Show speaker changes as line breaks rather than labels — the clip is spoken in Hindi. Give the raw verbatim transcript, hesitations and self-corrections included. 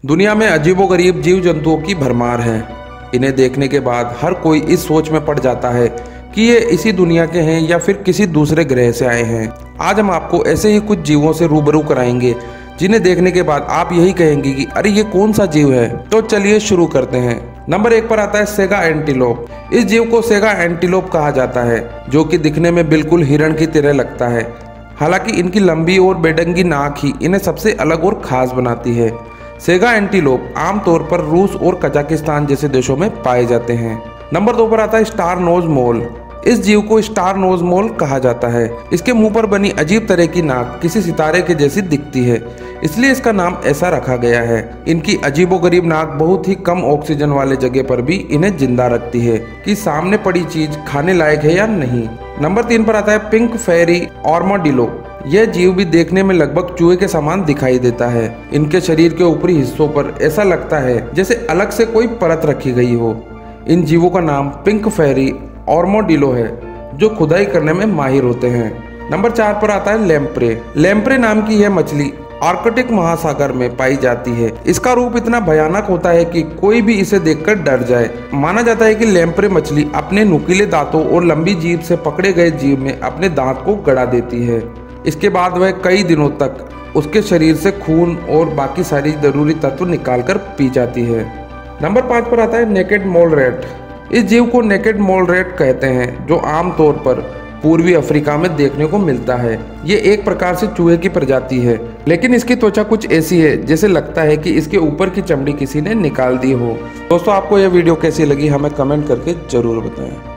दुनिया में अजीबोगरीब जीव जंतुओं की भरमार है। इन्हें देखने के बाद हर कोई इस सोच में पड़ जाता है कि ये इसी दुनिया के हैं या फिर किसी दूसरे ग्रह से आए हैं। आज हम आपको ऐसे ही कुछ जीवों से रूबरू कराएंगे जिन्हें देखने के बाद आप यही कहेंगे कि अरे ये कौन सा जीव है। तो चलिए शुरू करते हैं। नंबर एक पर आता है सेगा एंटीलोप। इस जीव को सेगा एंटीलोप कहा जाता है, जो कि दिखने में बिल्कुल हिरण की तरह लगता है। हालांकि इनकी लंबी और बेढंगी नाक ही इन्हें सबसे अलग और खास बनाती है। सेगा एंटीलोप आमतौर पर रूस और कजाकिस्तान जैसे देशों में पाए जाते हैं। नंबर दो पर आता है स्टार नोज मोल। इस जीव को स्टार नोज मोल कहा जाता है। इसके मुंह पर बनी अजीब तरह की नाक किसी सितारे के जैसी दिखती है, इसलिए इसका नाम ऐसा रखा गया है। इनकी अजीबोगरीब नाक बहुत ही कम ऑक्सीजन वाले जगह पर भी इन्हें जिंदा रखती है कि सामने पड़ी चीज खाने लायक है या नहीं। नंबर तीन पर आता है पिंक फेरी आर्माडिलो। यह जीव भी देखने में लगभग चूहे के समान दिखाई देता है। इनके शरीर के ऊपरी हिस्सों पर ऐसा लगता है जैसे अलग से कोई परत रखी गई हो। इन जीवों का नाम पिंक फेरी आर्माडिलो है, जो खुदाई करने में माहिर होते हैं। नंबर चार पर आता है लैम्प्रे। लैम्प्रे नाम की यह मछली आर्कटिक महासागर में पाई जाती है। इसका रूप इतना भयानक होता है कि कोई भी इसे देखकर डर जाए। माना जाता है कि लैम्प्रे मछली अपने नुकीले दांतों और लंबी जीभ से पकड़े गए जीव में अपने दांत को गड़ा देती है। इसके बाद वह कई दिनों तक उसके शरीर से खून और बाकी सारी जरूरी तत्व निकालकर पी जाती है। नंबर पाँच पर आता है नेकेड मोल रैट। इस जीव को नेकेड मोल रैट कहते हैं, जो आमतौर पर पूर्वी अफ्रीका में देखने को मिलता है। ये एक प्रकार से चूहे की प्रजाति है, लेकिन इसकी त्वचा कुछ ऐसी है जैसे लगता है कि इसके ऊपर की चमड़ी किसी ने निकाल दी हो। दोस्तों, आपको यह वीडियो कैसी लगी हमें कमेंट करके जरूर बताएं।